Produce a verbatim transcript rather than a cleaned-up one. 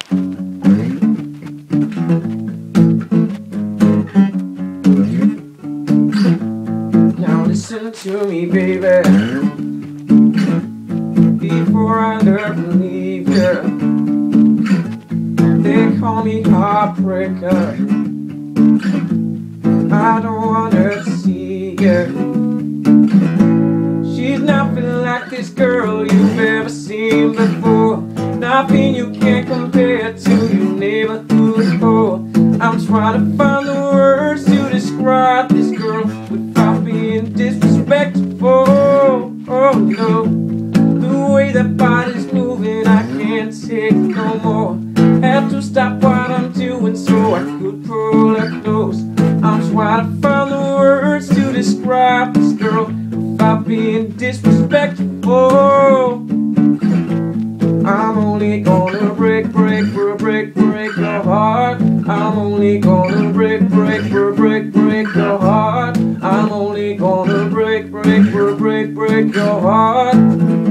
Now listen to me, baby, before I never leave you. They call me heartbreaker, I don't wanna see you. She's nothing like this girl you've ever seen before. Nothing you can't compare to your neighborhood for. I'm trying to find the words to describe this girl without being disrespectful. Oh no, the way that body's moving, I can't take no more. Have to stop what I'm doing so I could pull her close. I'm trying to find the words to describe this girl without being disrespectful. I'm only gonna break, break, break, break, break your heart. I'm only gonna break, break, break, break, break your heart. I'm only gonna break, break, break, break, break your heart.